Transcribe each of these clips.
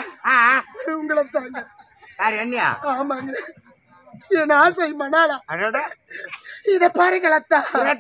உங்களை தாங்க. யார் என்னையா? ஆமாங்க, என் ஆசை மணாலா. அடடா, இத பாருங்களத்தா,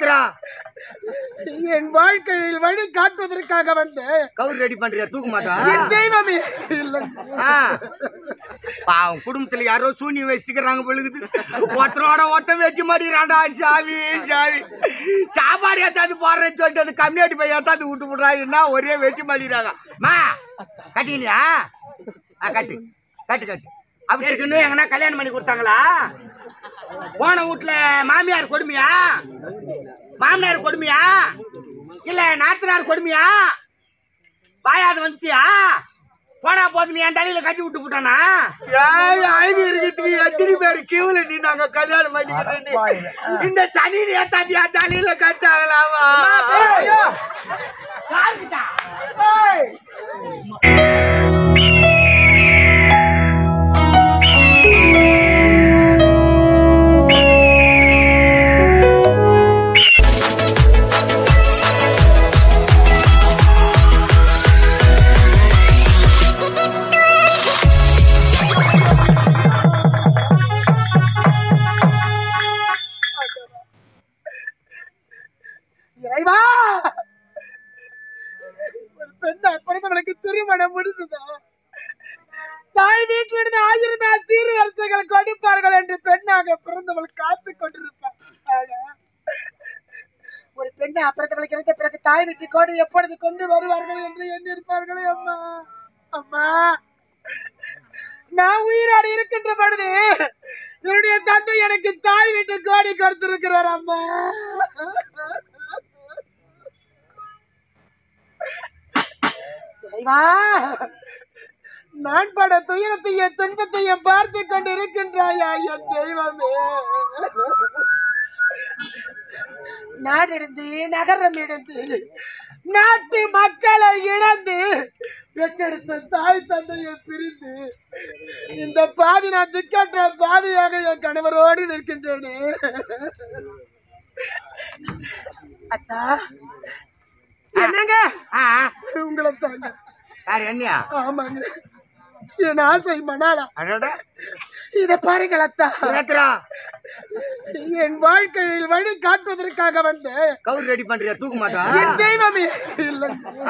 என் வாழ்க்கையில் வழி காட்டுவதற்காக வந்து கவுர் ரெடி பண்றியா? தூக்க மாட்டா? என் தெய்வமே இல்ல. பாவம், குடும்பத்துல யாரோ சூனியம் வச்சுக்கிறாங்க பொழுது. ஒருத்தரோட ஒருத்தன் வெட்டி மாட்டிக்கிறான்டா. சாவி சாவி சாப்பாடு ஏத்தாந்து போடுறேன்னு சொல்லிட்டு அது கம்மியாட்டி போய் ஏத்தாந்து விட்டு விடுறாங்கன்னா ஒரே வெட்டி மாட்டிக்கிறாங்க. மா கட்டினியா? கட்டு கட்டு கட்டு. அப்படி இருக்குன்னு எங்கன்னா கல்யாணம் பண்ணி கொடுத்தாங்களா? போன வீட்டுல மாமியார் கொடுமையா, மாமனார் கொடுமையா, இல்ல நாத்தனார் கொடுமையா? வாயாது வந்துட்டியா? போனா போது நீ என் தலையில கட்டி விட்டு போட்டானா? அழகு இருக்கிறதுக்கு எத்தனை பேர் கியூல நீ நாங்க கல்யாணம் பண்ணிக்கிறேன். இந்த சனி ஏத்தாத்தி என் தலையில கட்டாங்களாமா? திருமணம் முடிந்ததா? தாய் வீட்டிலிருந்து 1000 சீர் வரிசைகள் கொடுப்பார்கள் என்று பெண்ணாக பிறந்தவள் காத்து கொண்டிருப்பாள். ஒரு பெண்ணை பிறந்தவள் கிடைத்த பிறகு தாய் வீட்டு கோடி எப்பொழுது கொண்டு வருவார்கள் என்று எண்ணிருப்பார்களே. அம்மா அம்மா, நான் உயிரோடு இருக்கின்ற பொழுது என்னுடைய தந்தை எனக்கு தாய் வீட்டு கோடி கொடுத்திருக்கிறார். அம்மா, நான் பட துயரத்தையும் துன்பத்தையும் பார்த்து கொண்டு இருக்கின்றாயா என் தெய்வமே? நாடிருந்து நகரம் இழந்து நாட்டு மக்களை இழந்து பெற்றெடுத்த தாய் தந்தையை பிரிந்து இந்த பாவி நான் திக்கற்ற பாவியாக என் கணவரோடு நிற்கின்றேனே. அத்தா, என்னங்க? உங்களை தாங்க. என்னையா? ஆமாங்க, என் ஆசை மணாலா. அடடா, இத பாருங்களத்தா, என் வாழ்க்கையில் வழி காட்டுவதற்காக வந்து கவுர் ரெடி பண்றியா? தூக்க மாட்டா? என் தெய்வமே இல்ல.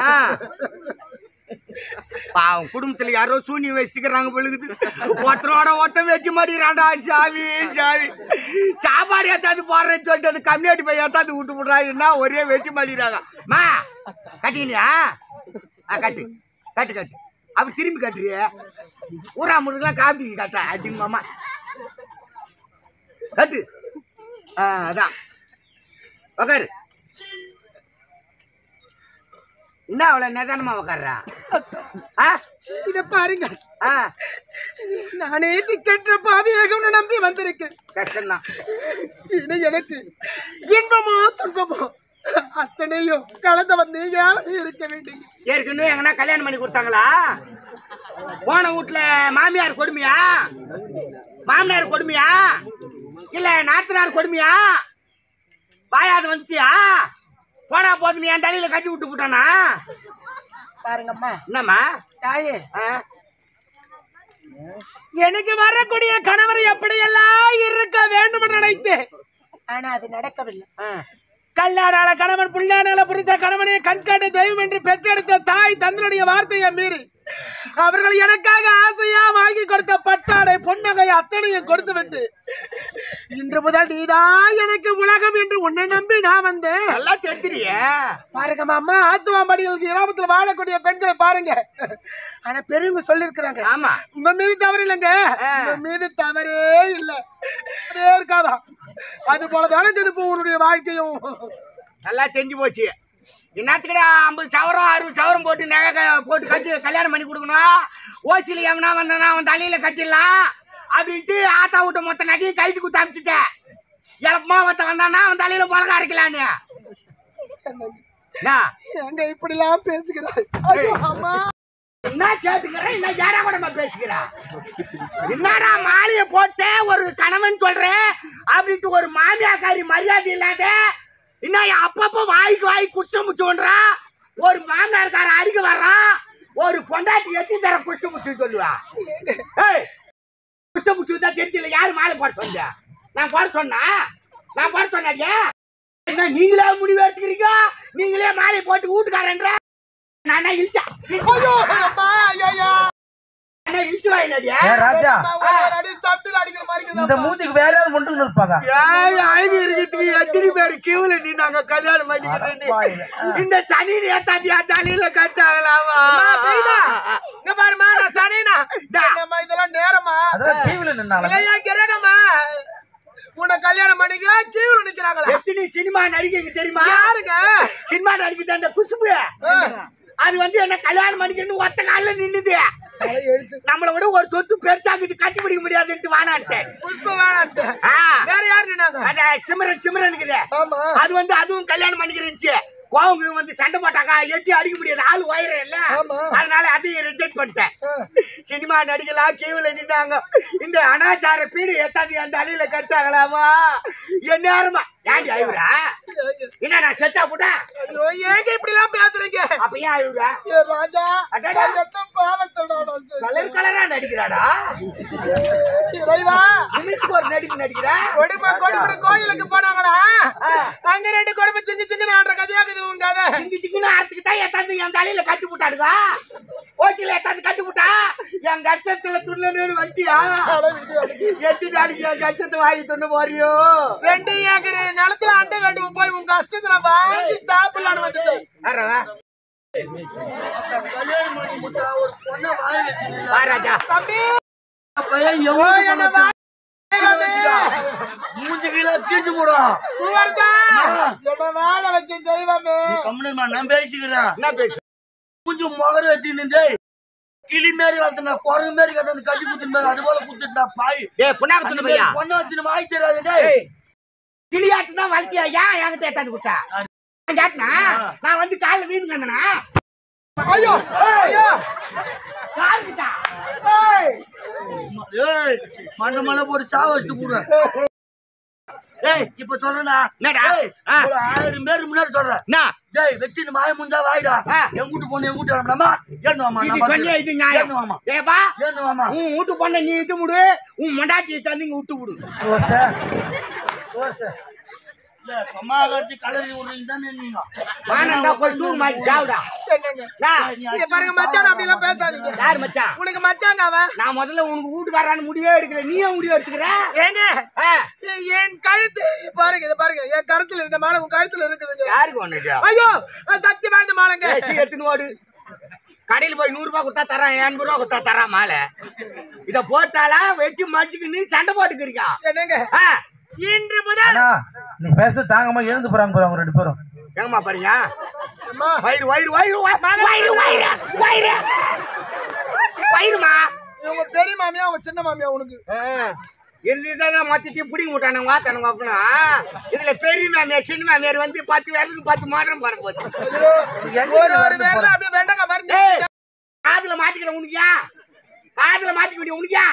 பாவம், குடும்பத்துல யாரோ சூனியம் வச்சுக்கிறாங்க பொழுது. ஒருத்தரோட ஒருத்தன் வெட்டி மாட்டிக்கிறான்டா. சாவி சாவி சாப்பாடு ஏத்தாந்து போடுறேன்னு சொல்லிட்டு அது கம்மியாட்டி போய் ஏத்தாந்து விட்டு விடுறாங்கன்னா ஒரே வெட்டி மாட்டிக்கிறாங்க. மா கட்டினியா? கட்டு கட்டு கட்டு. அப்படி திரும்பி கட்டுறிய? ஊரா முருகெல்லாம் காப்பி கட்ட அதிகமாமா கட்டு. அதான் உக்காரு. என்ன அவ்வளவு நிதானமா உக்காடுறா? இத பாருங்க, நானே திக்கற்ற பாவியாக நம்பி வந்திருக்கேன். கஷ்டம்தான். இது எனக்கு இன்பமோ துன்பமோ அத்தனையும் கலந்தவன் நீங்க இருக்க வேண்டிய. ஏற்கனவே எங்கன்னா கல்யாணம் பண்ணி கொடுத்தாங்களா? போன வீட்டுல மாமியார் கொடுமையா, மாமனார் கொடுமையா, இல்ல நாத்தனார் கொடுமையா? வாயாது வந்துட்டியா? போனா போது நீ என் தலையில கட்டி விட்டு போட்டானா? பாருங்கம்மா. என்னம்மா? தாயே, எனக்கு வரக்கூடிய கணவர் எப்படியெல்லாம் இருக்க வேண்டும் என்று நினைத்தேன். ஆனா அது நடக்கவில்லை. கல்யாணால கணவன், புள்ளானால புரிந்த கணவனை கண்காட்டு தெய்வம் என்று பெற்றெடுத்த தாய் தந்தனுடைய வார்த்தையை மீறி அவர்கள் எனக்காக ஆசையா வாங்கி கொடுத்த பட்டாடை பொன்னகை அத்தனையும் கொடுத்து விட்டு இன்று முதல் நீதான் எனக்கு உலகம் என்று உன்னை நம்பி நான் வந்தேன். எல்லாம் தெரிஞ்சிரிய பாருங்கம்மா, அம்மா ஆத்துவாம்படியில் கிராமத்துல வாழக்கூடிய பெண்களை பாருங்க. ஆனா பெரியவங்க சொல்லி இருக்கிறாங்க, ஆமா உங்க மீது தவறு இல்லைங்க, உங்க மீது தவறே இல்லை இருக்காதா. அது போலதானே உன்னுடைய வாழ்க்கையும் நல்லா தெரிஞ்சு போச்சு. என்னத்துக்கடா 50 சவரம் 60 சவரம் போட்டு நகை போட்டு கட்டி கல்யாணம் பண்ணி கொடுக்கணும்? ஓசியில எவனா வந்தானா அவன் தலையில கட்டிடலாம் அப்படின்ட்டு ஆத்தா விட்ட மொத்த நகையும் கைட்டு குத்து அமிச்சுட்டேன். எலப்பமா ஒருத்த வந்தானா அவன் தலையில மிளகா அரைக்கலான்னு. எங்க இப்படி எல்லாம் பேசுகிறாய்? என்ன கேட்டுக்கிறேன், என்ன ஜாடா கூட பேசுகிறா? என்னடா மாலைய போட்டு ஒரு கணவன் சொல்றேன் அப்படின்ட்டு ஒரு மாமியாக்காரி மரியாதை இல்லாத என்ன அப்பப்போ வாய்க்கு வாய் குடிச்ச முச்சோன்றா. ஒரு மாமனார்கார அடிக்க வர்றான், ஒரு பொண்டாட்டி எத்தி தர புஷ்டமுச்சு சொல்லுவா. ஏய் புஷ்டமுச்சு தான் தெரியல. யாரு மாலை போட சொன்ன? நான் போட சொன்னாடியா? என்ன நீங்களே முடிவு எடுத்துக்கிறீங்க? நீங்களே மாலை போட்டு வீட்டுக்காரன்ற நான் இழுச்சா ராஜா இந்த மூஞ்சிக்கு வேற யாரும் முண்டு இருப்பாங்க. அழகு இருக்கிறதுக்கு எத்தனை பேர் கியூல நீ நாங்க கல்யாணம் பண்ணிக்கிறேன். இந்த சனி ஏத்தாத்தியா தலையில கட்டாகலாமா? இங்க பாருமா நான் சனினா இதெல்லாம் நேரமா அதெல்லாம் கியூல நின்னால கிரகமா உன்னை கல்யாணம் பண்ணிக்க கியூல நிக்கிறாங்களா? எத்தனை சினிமா நடிகைக்கு தெரியுமா? யாருங்க சினிமா நடிகை? அந்த குசுபு அது வந்து என்ன கல்யாணம் பண்ணிக்கணும் ஒத்த கால நின்னுது. நம்மள விட ஒரு சொத்து பெருசாக்குது கட்டி பிடிக்க முடியாதுன்ட்டு வானாட்டு வேற யாரு நின்னாங்க? சிம்ரன் இருக்குது. அது வந்து அதுவும் கல்யாணம் பண்ணிக்கிறேன். கோவங்க வந்து சண்டை போட்டாக்கா எட்டி அடிக்க முடியாது. ஆள் உயரம் இல்ல, அதனால அதையும் ரிஜெக்ட் பண்ணிட்டேன். சினிமா நடிகளா கீழே நின்னாங்க. இந்த அனாச்சார பீடு எத்தாதி அந்த அழியில கட்டாங்களாமா? என் நேரமா ஏண்டி அழுவுறா? என்ன நான் செத்தா போட்டா? ஏங்க இப்படி எல்லாம் பேசுறீங்க? அப்ப ஏன் அழுவுறா? ராஜா கலர் கலரா நடிக்கிறாடா. ஒரு நடிப்பு நடிக்கிறா. கோயிலுக்கு போனாங்களா? அங்க 2 கொடுமை சின்ன சின்ன ஆடுற கதையாக்குது உங்க கதை. சின்ன சின்ன ஆட்டுக்கு தான் எத்தாந்து என் தலையில கட்டி போட்டாடுதா? ஓச்சில எத்தாந்து கட்டி போட்டா என் கஷ்டத்துல துண்ணு வட்டியா? 8 நாளைக்கு என் கஷ்டத்தை வாங்கி துண்ணு போறியோ? 2 ஏக்கர் நிலத்துல அண்டை வேண்டு போய் உங்க கஷ்டத்துல வாங்கி சாப்பிடலான்னு வந்துட்டு மூஞ்சி கீழே தீர்த்து போடும். வாழ வச்ச தெய்வமே நான் பேசிக்கிறேன். என்ன பேசு? மூஞ்சி முகர வச்சு நின்று கிளி மாரி வளர்த்து குரங்கு மாரி கட்ட கட்டி குத்துட்டு அது போல குத்துட்டா பாய். பொண்ணு வச்சு வாங்கி தெரியாது. கிளியாட்டு தான் வளர்த்தியா? ஏன் என்கிட்ட எட்டாந்து குத்தா? கேட்டனா நான் வந்து காலைல வீடு கண்டனா? ஐயோ மண்ட மலை போட்டு சாவ வச்சுட்டு போடுறேன். இப்ப சொல்றா 1000 பேர் முன்னாடி சொல்றேன். வச்சு மாய முந்தா வாயிடா என் வீட்டு பொண்ணு என் வீட்டு வரலாமா? உன் வீட்டு பொண்ணை நீ விட்டு முடு, உன் மண்டாச்சி தந்து விட்டு விடு. வீட்டுக்காரான்னு முடிவே எடுக்கல. நீயே முடிவு எடுத்துக்கிற? என் கழுத்து பாருங்க, பாருங்க என் கழுத்துல இருந்த மாலை உன் கழுத்துல இருக்குது. யாருக்கு ஒண்ணு? ஐயோ சக்தி வாய்ந்த மாலைங்க. எடுத்துன்னு ஓடு. கடையில் போய் 100 ரூபாய் கொடுத்தா தரான், 80 ரூபாய் கொடுத்தா தரான் மாலை. இத போட்டாலா வெட்டி மடிச்சுக்கு சண்டை போட்டுக்கிறீங்க. என்னங்க இன்று முதல் நீ பேச தாங்கமா எழுந்து போறாங்க 2 பேரும். எங்கம்மா பாருங்க? வயிறு வயிறு வயிறு வயிறு வயிறு வயிறு வயிறுமா? உங்க பெரிய மாமியா உங்க சின்ன மாமியா? உனக்கு இருந்துதான் மொத்தத்தையும் பிடிக்க மாட்டானுங்க வாத்தானுங்க. அப்படின்னா இதுல பெரிய மாமியார் சின்ன மாமியார் வந்து 10 பேருக்கு 10 மாதம் போற போது அப்படியே வேண்டாங்க பாருங்க. காதுல மாட்டிக்கிற உனக்கியா? காதுல மாட்டிக்க வேண்டிய உனக்கியா?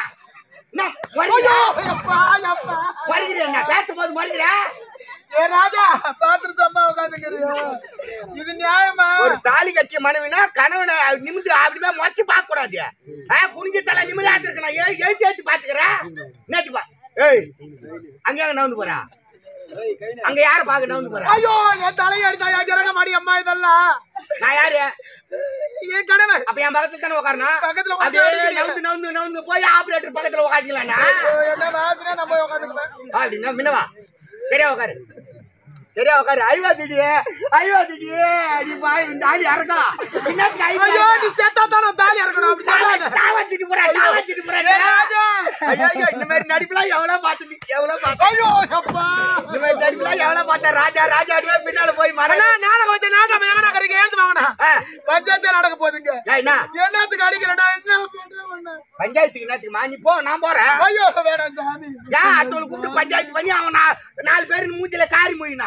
பேசும்போது மறுகிற ராஜா பாத்திர சம்பா உட்காந்துக்கிறீங்க. இது நியாயமா? ஒரு தாலி கட்டிய மனைவினா கணவனை நிமிந்து அப்படியே மொச்சு பார்க்க கூடாது. குனிஞ்ச தலை நிமிந்தா இருக்கணும். எழுத்து எழுத்து பாத்துக்கிறேன். நேற்று பா அங்க நவுந்து போறா. அங்க யார பாக்க நவுந்து போற? ஐயோ என் தலையை அடித்தா ஜரக மாடி அம்மா. இதெல்லாம் நான் யாரு? என் கணவர். அப்ப என் பக்கத்துல தானே உட்காரணும். பக்கத்துல நவுந்து நவுந்து நவுந்து போய் ஆபரேட்டர் பக்கத்துல உட்காந்துக்கலாம். என்ன வாசனை நம்ம உட்காந்துக்குவேன் அப்படின்னா மின்னவா சரியா உட்காரு, சரியா உட்காரு. ஐவா திடியே ஐவா திடியே அடி பாய் தாலி இறக்கலாம். ஐயோ நீ செத்தா தானே தாலி இறக்கணும். அப்படி சாவச்சிட்டு போற சாவச்சிட்டு போற. ஐயோ இந்த மாதிரி நடிப்புலாம் எவ்வளவு பாத்துட்டு எவ்வளவு பாத்து. ஐயோ அப்பா இந்த மாதிரி நடிப்புலாம் எவ்வளவு பார்த்த. ராஜா ராஜா அடியே பின்னால போய் மடனா நாடகம் வச்ச நாடகம் எங்கடா கரைக்கு எழுந்து வாங்கடா. பஞ்சாயத்து நடக்க போகுதுங்க. என்ன என்னத்துக்கு அடிக்கிறடா? என்ன பண்ற? பஞ்சாயத்துக்கு என்னத்துக்கு? நீ போ நான் போறேன். ஐயோ வேணாம் சாமி. ஏன் அட்டோல கூப்பிட்டு பஞ்சாயத்து பண்ணி அவன் 4 பேர் மூஞ்சில காரி மூயினா?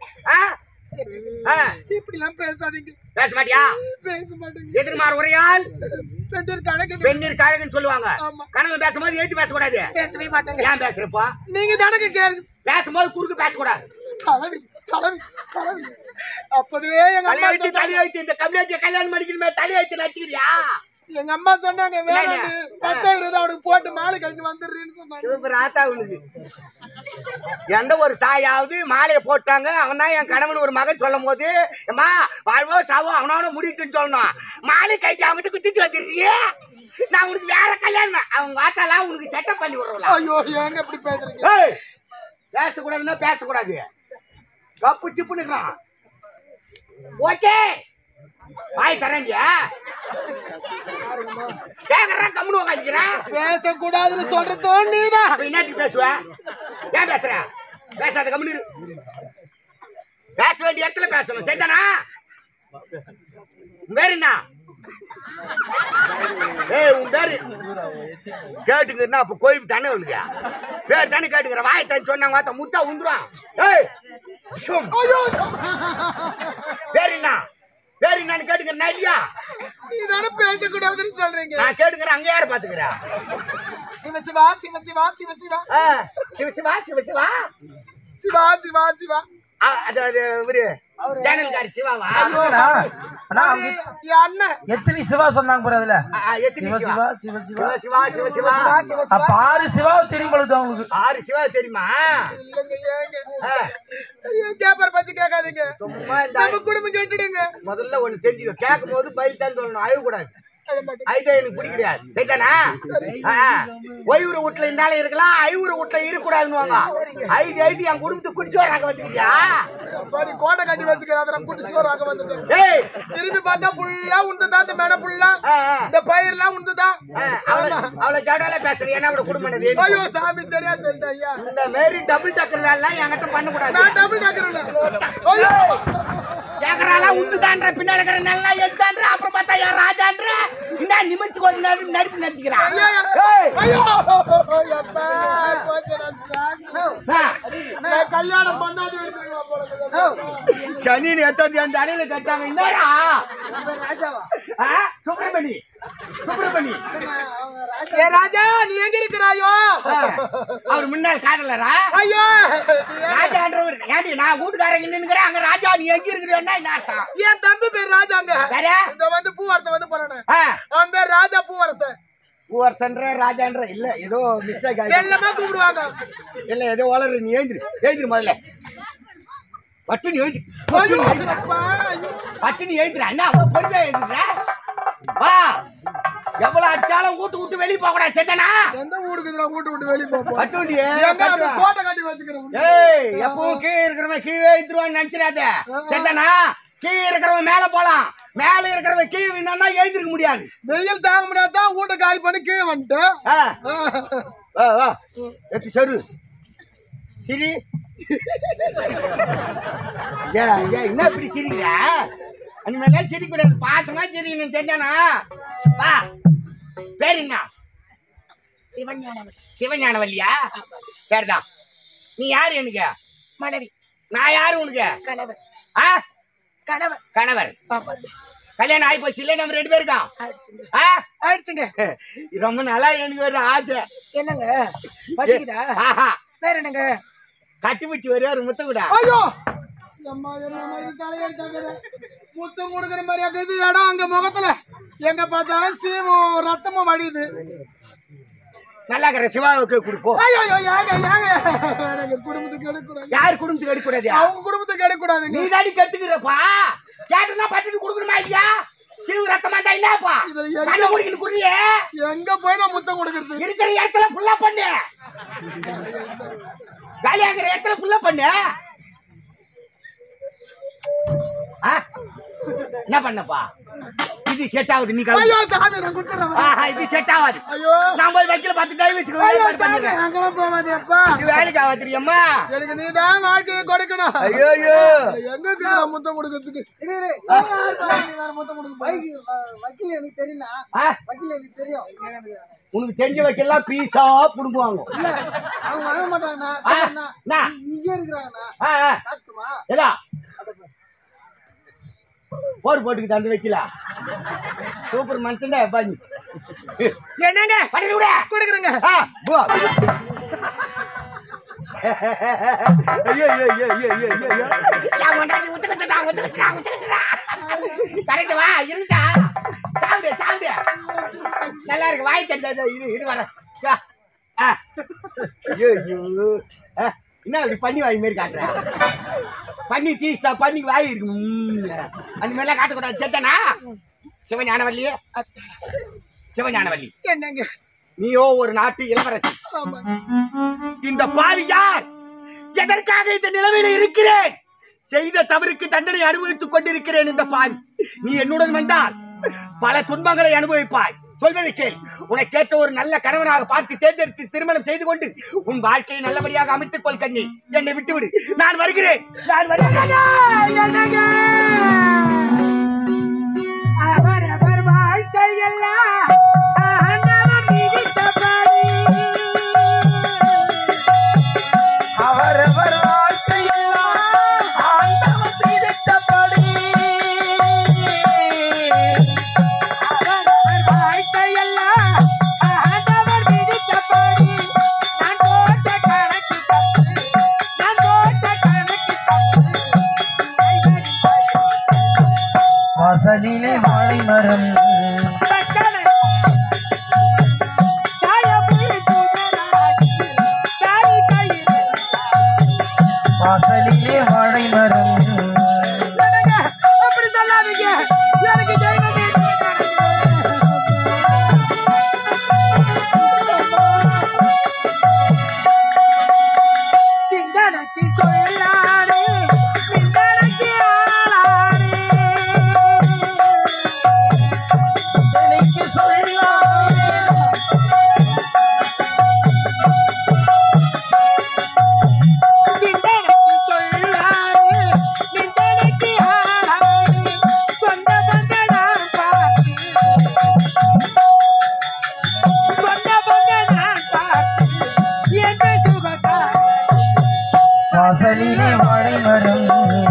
இப்படி எல்லாம் பேசாதீங்க. பேச மாட்டியா? பேச மாட்டேங்க. எதிர்மாறு உரையால் பெண்ணீர் கழகன்னு சொல்லுவாங்க. கணவன் பேசும்போது ஏற்றி பேசக்கூடாது. பேசவே மாட்டேங்க. ஏன் பேசுறப்போ? நீங்க தனக்கு பேசும்போது குறுக்கு பேசக்கூடாது. அப்பவே எங்க அம்மா தலை வைத்து இந்த கம்யூனிட்டியை கல்யாணம் பண்ணிக்கணுமே தலை வைத்து நடிக்கிறியா? எங்க அம்மா சொன்னாங்க வேணாண்டு 10,000 அவனுக்கு போட்டு மாலை கழிச்சு வந்துடுறேன்னு சொன்னாங்க. எந்த ஒரு தாயாவது மாலையை போட்டாங்க அவன் தான் என் கணவன் ஒரு மகன் சொல்லும் போது அம்மா வாழ்வோ சாவோ அவனோட முடிட்டுன்னு சொல்லணும். மாலை கழிச்சு அவன்கிட்ட குத்திட்டு வந்துடுறியே, நான் உனக்கு வேற கல்யாணம் அவங்க வாத்தாலாம் உனக்கு செட்டப் பண்ணி விடுறோம். ஐயோ ஏங்க இப்படி பேசுறீங்க? பேசக்கூடாதுன்னா பேசக்கூடாது, கப்பு சிப்புனுக்கலாம். ஓகே வாய் தரேன்யா கேக்குறேன் கம்முனு உட்காந்துக்கிறேன். பேசக்கூடாதுன்னு சொல்றதோ நீதான். என்னத்துக்கு பேசுவ? ஏன் பேசுற? பேசாத கம்முனு. பேச வேண்டிய இடத்துல பேசணும் சரிதானா? வேற என்ன? உன் பேரு கேட்டுங்கன்னா அப்ப கோயில் தானே உனக்கு பேர் தானே கேட்டுக்கிற வாய் தானே சொன்னாங்க வாத்த முட்டா உந்துரும். பேர் என்ன? பேர் என்னன்னு கேட்டுக்கிறேன் இல்லையா? நீதானே பேசக்கூடாதுன்னு சொல்றீங்க. நான் கேட்டுக்கிறேன் அங்க யாரு பாத்துக்கிறா? சிவசிவா சிவசிவா சிவசிவா சிவசிவா சிவசிவா சிவா சிவா சிவா சேனல்காரி சிவாவா? எத்தனை சிவா சொன்னாங்க அதுல? சிவ சிவா சிவ சிவா சிவா சிவ சிவா அப்ப 6 சிவா தெரியும் பொழுது அவங்களுக்கு 6 சிவா தெரியுமா? கேப்பர் பத்தி கேட்காதீங்க, நம்ம குடும்பம் கேட்டுடுங்க. முதல்ல ஒண்ணு தெரிஞ்சுக்க, கேட்கும் போது பயில் தான் சொல்லணும், அழுவ கூடாது. ஐடியா எனக்கு பிடிக்காது சரிதானா? ஒய்வுற வீட்டுல இருந்தாலும் இருக்கலாம், ஐவுற வீட்டுல இருக்கக்கூடாதுன்னு ஐடி என் குடும்பத்துக்கு குடிச்சோராக வந்துக்கிறியா? கோட்டை கட்டி வச்சுக்கிறாங்க குடிச்சோராக வந்துட்டு திரும்பி பார்த்தா புல்லா உண்டுதான் இந்த மேடம் புல்லா இந்த பயிரெல்லாம் உண்டுதான். அவ்வளவு ஜடால பேசுறேன் என்ன கூட குடும்பம்? ஐயோ சாமி தெரியாது சொல்லிட்டேன் ஐயா. இந்த மாரி டபுள் டக்கர் வேலைலாம் என்கிட்ட பண்ணக்கூடாது. நான் டபுள் டக்கர் இல்ல கேக்குறாளா உண்டுதான்ற பின்னால இருக்கிற நல்லா எத்தான்ற அப்புறம் பார்த்தா யார் ராஜான்ற என்ன நிமித்து கொஞ்ச நேரம் நடிப்பு நடிச்சுக்கிறான். கல்யாணம் பண்ணாது சனி எத்தனை அந்த அணையில கட்டாங்க. என்னடா சுப்பிரமணி சுப்பிரமணி ராஜா நீ எங்க இருக்கிறாயோ? அவர் முன்னாள் காதலரா? ஐயோ ராஜான்றவர் ஏண்டி நான் வீட்டுக்காரங்க நின்னுக்கிறேன் அங்க ராஜா நீ எங்க இருக்கிறேன்னா என்ன அர்த்தம்? என் தம்பி பேர் ராஜாங்க. இந்த வந்து பூவரசன் வந்து போறானே அவன் பேர் ராஜா பூவரசன். பூவரசன்ற ராஜான்ற இல்ல ஏதோ மிஸ்டேக் ஆகி செல்லமா கூப்பிடுவாங்க. இல்ல ஏதோ வளரு நீ எழுந்திரு முதல்ல பட்டுனி எழுதி பட்டுனி எழுதுற அண்ணா பொறுமையா எழுதுற வா. எவ்வளவு அடிச்சாலும் வீட்டு விட்டு வெளியே போக கூடாது சேத்தனா? எந்த ஊருக்கு வீட்டு விட்டு வெளியே போக பட்டுண்டி கோட்டை கட்டி வச்சுக்கிறேன். ஏய் எப்பவும் கீழே இருக்கிறவன் கீழே எழுத்துருவான்னு நினைச்சிடாத சேத்தனா? கீழே இருக்கிறவன் மேல போலாம், மேல இருக்கிறவன் கீழே விண்ணா எழுந்திருக்க முடியாது. வெயில் தாங்க முடியாதான் வீட்டை காலி பண்ணி கீழே வந்துட்டு சரு சரி என்ன இப்படி சிரிக்கிற? அந்த மாதிரிலாம் சிரிக்க கூடாது, பாசமா சிரிக்கணும் தெரிஞ்சானா? வா பேர் என்ன? சிவஞானவல்லியா? சரிதான். நீ யாரு எனக்கு? மனைவி. நான் யாரு உனக்கு? கணவர். கணவர் கணவர் கல்யாணம் ஆகி போச்சு இல்ல? நம்ம 2 பேருக்கா ஆயிடுச்சுங்க. ரொம்ப நாளா எனக்கு ஒரு ஆசை. என்னங்க பசிக்குதா? வேற என்னங்க? கட்டி பிடிச்சி வருவாரு முத்தம் கூட. ஐயோ அம்மா என்னம்மா இது தலையெடுத்தாங்க. முத்தம் கொடுக்குற மாதிரி ஆகுது இடம் அங்க முகத்துல எங்க பார்த்தாலும் சீமும் ரத்தமும் வடியுது. நல்லா இருக்கிற சிவாவுக்கு கொடுப்போம். குடும்பத்துக்கு எடுக்கூடாது. யார் குடும்பத்துக்கு எடுக்கூடாது? அவங்க குடும்பத்துக்கு எடுக்கூடாது. நீ தாடி கட்டுக்கிறப்பா கேட்டுனா பட்டுட்டு கொடுக்கணுமா இல்லையா? சிவ ரத்தமா தான் என்னப்பா கண்ண குடிக்கணும் குடியே. எங்க போய் நான் முத்தம் கொடுக்கறது? இருக்கிற இடத்துல ஃபுல்லா பண்ணு, காலியாகிற இடத்துல ஃபுல்லா பண்ணு. என்ன பண்ணப்பா? இது செட் ஆகுது. நீ ஐயோ சாமி நான் குடுறேன். இது செட் ஆகாது. ஐயோ நான் போய் வைக்கல பார்த்து டைவர்ஸ்க்கு பண்ணிடுறேன். அங்க போவாதேப்பா. இது வேலைக்கு ஆகாதுரியம்மா. எனக்கு நீ தான் வாழ்க்கையை கொடுக்கணும். ஐயோ எங்க இருக்குடா முத்தம் கொடுக்கிறதுக்கு? இரு இரு நீ வேற முத்தம் கொடுக்க. வக்கீல் எனக்கு தெரியும்னா? வக்கீல் எனக்கு தெரியும். உனக்கு தெரிஞ்ச வைக்கலாம் பீஸா புடுங்குவாங்க. இல்ல அவங்க வாங்க மாட்டாங்கண்ணா. இங்க இருக்கிறாங்கண்ணா. காட்டுமா? ஏடா போர் போட்டுக்கு தந்து வைக்கல. சூப்பர் மனுஷன்டா பாணி. என்னங்க பண்ணி விட கொடுக்குறேங்க. ஐயோ ஐயோ ஐயோ ஐயோ ஐயோ ஐயோ என் முன்னாடி ஒத்துக்கிட்டா கரெக்ட் வா இருந்தா சாப்பிடு சாப்பிடு நல்லா இருக்கு வாய் தந்தது இரு வர ஐயோ ஐயோ என்ன இப்படி பண்ணி வாய் மாரி காட்டுற பண்ணி தீஸ்தா பண்ணி வாய் இருக்கு அந்த மாதிரிலாம் காட்டக்கூடாது செத்தனா சிவஞானவல்லி சிவஞானவல்லி என்னங்க நீயோ ஒரு நாட்டு இளவரசி இந்த பாவி யார் எதற்காக இந்த நிலைமையில இருக்கிறேன் செய்த தவறுக்கு தண்டனை அனுபவித்துக் கொண்டிருக்கிறேன் இந்த பாவி நீ என்னுடன் வந்தால் பல துன்பங்களை அனுபவிப்பாய் சொல்வதை கேள் உனக்கேற்ற ஒரு நல்ல கணவனாக பார்த்து தேர்ந்தெடுத்து திருமணம் செய்து கொண்டு உன் வாழ்க்கையை நல்லபடியாக அமைத்துக் கொள் கண்ணி என்னை விட்டுவிடு நான் வருகிறேன் அவரவர் வாழ்க்கையெல்லாம் ஆண்டவன் விதித்தபடி. அவரவர் வாழ்க்கையெல்லாம் ஆண்டவன் விதித்தபடி. அவரவர் வாழ்க்கையெல்லாம் ஆண்டவன் விதித்தபடி. நான் போட்ட கணக்கு தப்பு, நான் போட்ட கணக்கு தப்பு. வாசலிலே வாழை மரம் வாசலிலே வாழை மரம் அப்படி சொல்லாதீங்க எனக்கு தெய்வமே சிந்தனைக்கு சொல்லானே சிந்தனைக்கு ஆளானே எனக்கு சொல்லாமே சிந்தனைக்கு சொல்லானே சிந்தனைக்கு ஆளானே சொந்த பந்த நான் பார்த்து சொந்த பந்த நான் பார்த்து எந்த சுகக்கார வாசலிலே வாழை மரம்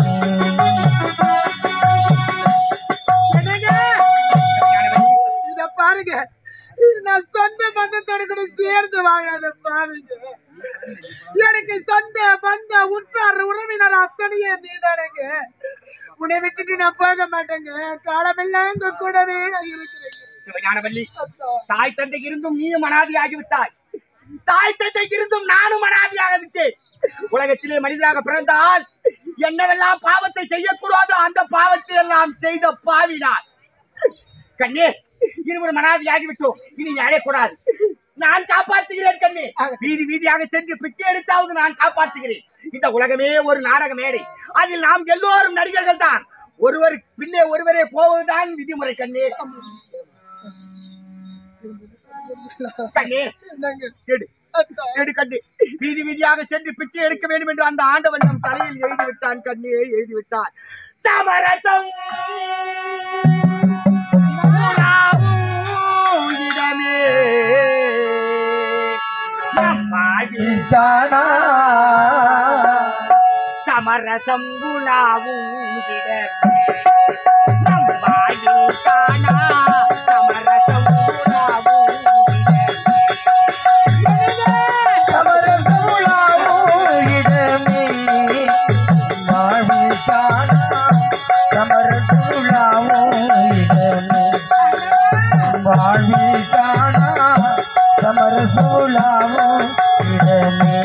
என்னங்க இத பாருங்க நான் சொந்த பந்தத்தோட கூட சேர்ந்து வாழாத பாருங்க எனக்கு சொந்த பந்த உற்றார் உறவினர் அத்தனையே நீதானங்க உன்னை விட்டுட்டு நான் போக மாட்டேங்க காலமெல்லாம் உங்க கூடவே நான் இருக்கிறேன் சிவஞானவல்லி தாய் தந்தை இருந்தும் நீயும் அனாதியாகி விட்டாய் தாய் தந்தை இருந்தும் நானும் அனாதியாக விட்டேன் உலகத்திலே மனிதனாக பிறந்தால் என்னவெல்லாம் பாவத்தை செய்யக்கூடாதோ அந்த பாவத்தை எல்லாம் செய்த பாவினார் கண்ணே இருவரும் அனாதியாகி விட்டோம் இனி அழையக்கூடாது நான் காப்பாற்றுகிறேன் கண்ணே வீதி வீதியாக சென்று பிச்சை எடுத்தாவது நான் காப்பாற்றுகிறேன் இந்த உலகமே ஒரு நாடக மேடை அதில் நாம் எல்லோரும் நடிகர்கள் தான் ஒருவர் பின்னே ஒருவரே போவதுதான் விதிமுறை கண்ணே கண்ணே என்னங்க எடு எடு கண்ணே வீதி வீதியாக சென்று பிச்சை எடுக்க வேண்டும் என்று அந்த ஆண்டவன் நம் தலையில் எழுதி விட்டான் கண்ணே எழுதி விட்டான் சமரசம் உலாவும் இடமே நம் வாழ்வில் தானா சமரசம் உலாவும் இடமே நம் வாழ்வில் தானா சமரசம் உலாவும் சமரசமுலாவும் இடமே வாழ்வில் தானா சமரசமுலாவும் இடமே வாழ்வில் தானா சமரசமுலாவும் இடமே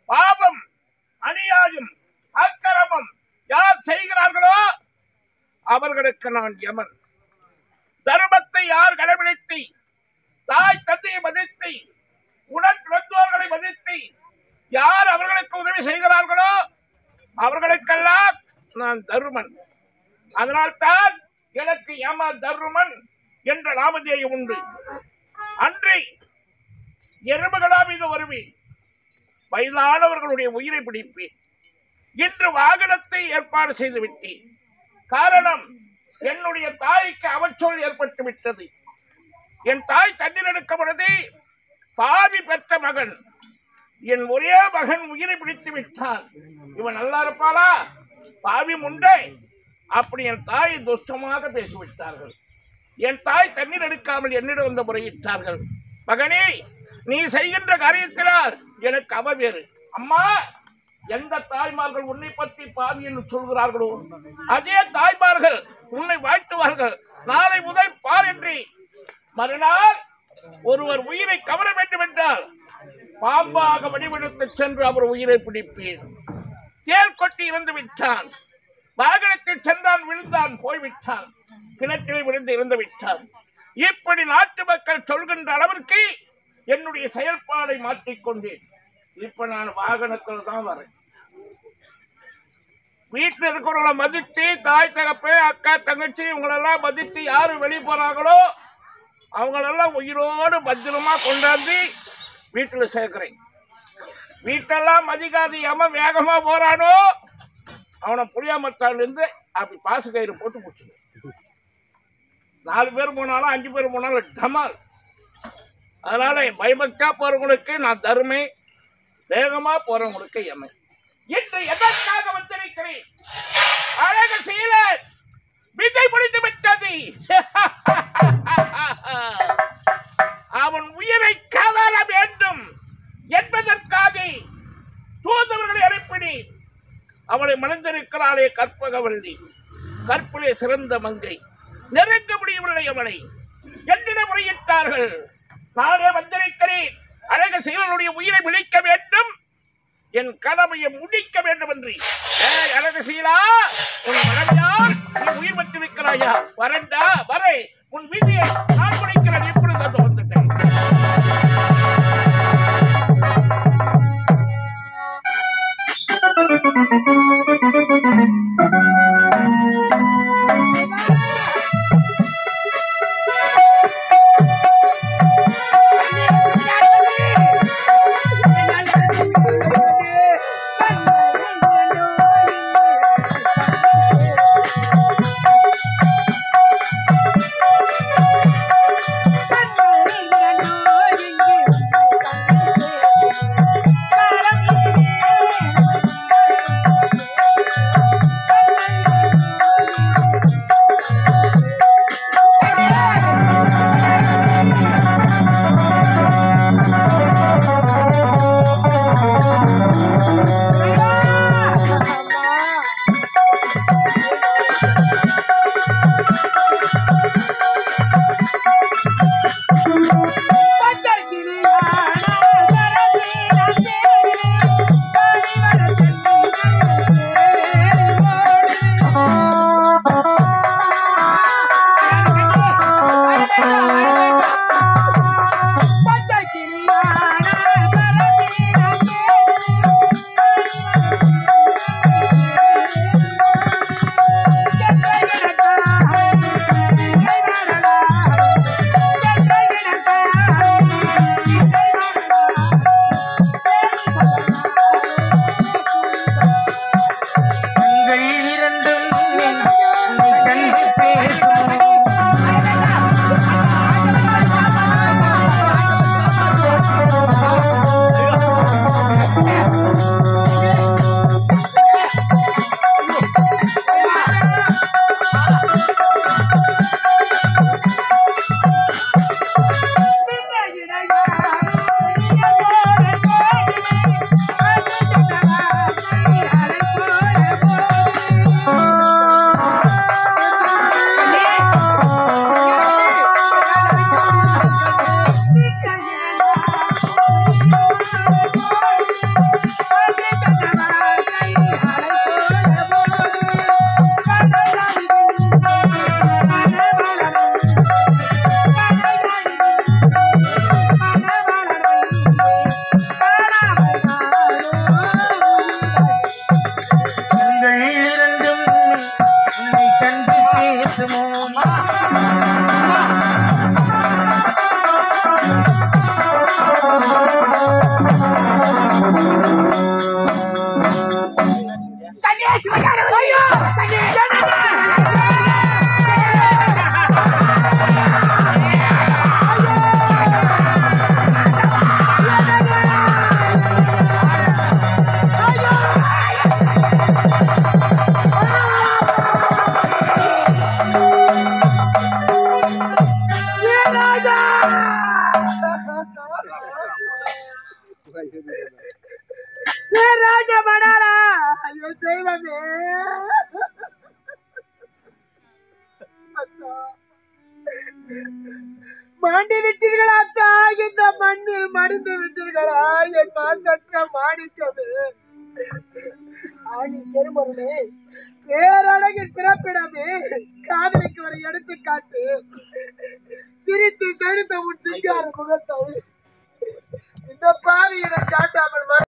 பாவம் அநியாயம் அக்கிரமம் யார் செய்கிறார்களோ அவர்களுக்கு நான் யமன். தர்மத்தை யார் கடைபிடித்து தாய் தந்தையை மதித்து உடன் பிறந்தோர்களை மதித்து யார் அவர்களுக்கு உதவி செய்கிறார்களோ அவர்களுக்கெல்லாம் நான் தருமன். அதனால்தான் எனக்கு யம தருமன் என்ற நாமதேயம் உண்டு. அன்றே எறும்புகளா மீது வருவேன், வயதானவர்களுடைய உயிரை பிடிப்பேன். இன்று வாகனத்தை ஏற்பாடு செய்து விட்டேன். காரணம், என்னுடைய தாய்க்கு அவச்சொல் ஏற்பட்டு விட்டது. என் தாய் தண்ணீர் எடுக்க பொழுது பாவி பெற்ற மகன், என் ஒரே மகன் உயிரை பிடித்து விட்டான். இவன் நல்லா இருப்பாளா? பாவி முண்டை. அப்படி என் தாயை துஷ்டமாக பேசிவிட்டார்கள். என் தாய் தண்ணீர் எடுக்காமல் என்னிடம் வந்து முறையிட்டார்கள். மகனே, நீ செய்கின்ற காரியத்தினால் எனக்கு அவவேறு. அம்மா, எந்த தாய்மார்கள் உன்னை பற்றி பாவி என்று சொல்கிறார்களோ அதே தாய்மார்கள் உன்னை வாழ்த்துவார்கள். நாளை முதல் பார் என்று மறுநாள் ஒருவர் உயிரை கவர வேண்டும் என்றால் பாம்பாக வடிவெடுத்து சென்று அவர் உயிரை பிடிப்பேன். தேல் கொட்டி இறந்து விட்டான். வாகனத்தில் சென்றான், விழுந்தான், போய்விட்டான். கிணற்றில் விழுந்து இறந்து விட்டான். இப்படி நாட்டு மக்கள் சொல்கின்ற அளவிற்கு என்னுடைய செயல்பாடை மாற்றிக்கொண்டேன். இப்ப நான் வாகனத்தில் தான் வரேன். வீட்டில் இருக்கிறவங்களை மதித்து, தாய் தகப்பே அக்கா தங்கச்சி இவங்களெல்லாம் மதித்து யாரு வெளியே போறாங்களோ அவங்களெல்லாம் உயிரோடு பத்திரமா கொண்டாந்து வீட்டில் சேர்க்கிறேன். வீட்டெல்லாம் மதிக்காது எவன் வேகமா போறானோ அவனை புளியாமத்தாலிருந்து அப்படி பாசு கயிறு போட்டு முடிச்சு. 4 பேர் போனாலும் 5 பேர் போனாலும் டமால். அதனால பயபக்தா போறவங்களுக்கு நான் தருமை, வேகமா போறவங்களுக்கு எமை. இன்று எதற்காக வந்திருக்கிறேன்? அழக சீலன் விதை பிடித்து விட்டது. அவன் உயிரை கவர வேண்டும் என்பதற்காக தூதவர்களை அனுப்பினேன். அவளை மணந்திருக்கிறாளே கற்பகவல்லி, கற்பிலே சிறந்த மங்கை, நெருங்க முடியவில்லை அவளை. என்னிடம் முறையிட்டார்கள். நானே வந்திருக்கிறேன். அழக சீலனுடைய உயிரை விழிக்க வேண்டும், என் கடமையை முடிக்க வேண்டும் என்று. அழக சீலா, உன் மனைவியால் நீ உயிர் பெற்றிருக்கிறாயா? வரண்டா வரை உன் விதியை நான் முடிக்கிறேன். இப்பொழுது வந்து வந்துட்டேன். இங்கே ராஜமணாளா என் தெய்வமே மாண்டி விட்டீர்களா அத்தா இந்த மண்ணில் மடிந்து விட்டீர்களா என் மாசற்ற மாணிக்கமே ஆணி பெருமருளே பேரழகின் பிறப்பிடமே காதலிக்கு ஒரு எடுத்துக்காட்டு சிரித்து செலுத்த உன் சிங்கார முகத்தை இந்த பாவியிடம் காட்டாமல்